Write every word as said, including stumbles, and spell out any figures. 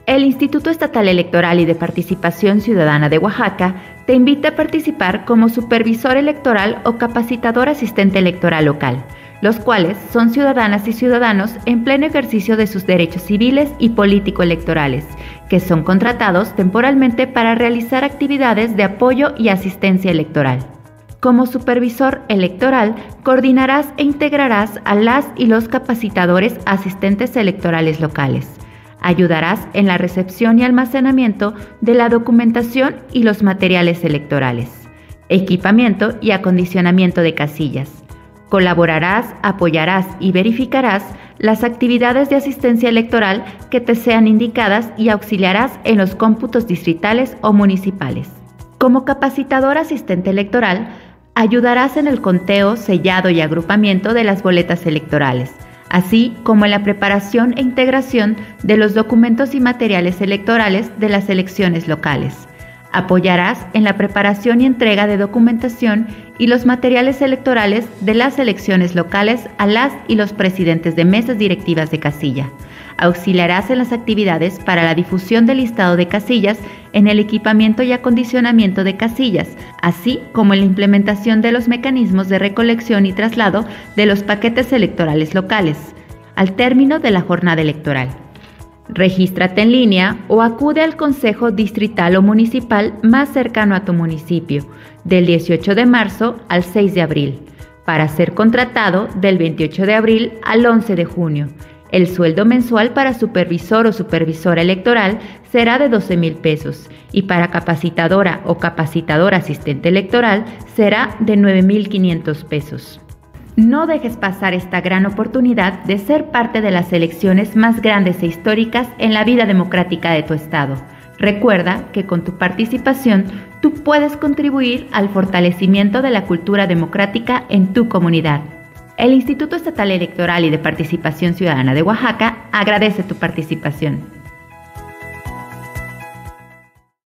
El Instituto Estatal Electoral y de Participación Ciudadana de Oaxaca te invita a participar como supervisor electoral o capacitador asistente electoral local, los cuales son ciudadanas y ciudadanos en pleno ejercicio de sus derechos civiles y político-electorales, que son contratados temporalmente para realizar actividades de apoyo y asistencia electoral. Como supervisor electoral, coordinarás e integrarás a las y los capacitadores asistentes electorales locales. Ayudarás en la recepción y almacenamiento de la documentación y los materiales electorales, equipamiento y acondicionamiento de casillas. Colaborarás, apoyarás y verificarás las actividades de asistencia electoral que te sean indicadas y auxiliarás en los cómputos distritales o municipales. Como capacitador asistente electoral, ayudarás en el conteo, sellado y agrupamiento de las boletas electorales, así como en la preparación e integración de los documentos y materiales electorales de las elecciones locales. Apoyarás en la preparación y entrega de documentación y los materiales electorales de las elecciones locales a las y los presidentes de mesas directivas de casilla. Auxiliarás en las actividades para la difusión del listado de casillas, en el equipamiento y acondicionamiento de casillas, así como en la implementación de los mecanismos de recolección y traslado de los paquetes electorales locales, al término de la jornada electoral. Regístrate en línea o acude al Consejo Distrital o Municipal más cercano a tu municipio, del dieciocho de marzo al seis de abril, para ser contratado del veintiocho de abril al once de junio. El sueldo mensual para supervisor o supervisora electoral será de doce mil pesos y para capacitadora o capacitador asistente electoral será de nueve mil quinientos pesos. No dejes pasar esta gran oportunidad de ser parte de las elecciones más grandes e históricas en la vida democrática de tu estado. Recuerda que con tu participación tú puedes contribuir al fortalecimiento de la cultura democrática en tu comunidad. El Instituto Estatal Electoral y de Participación Ciudadana de Oaxaca agradece tu participación.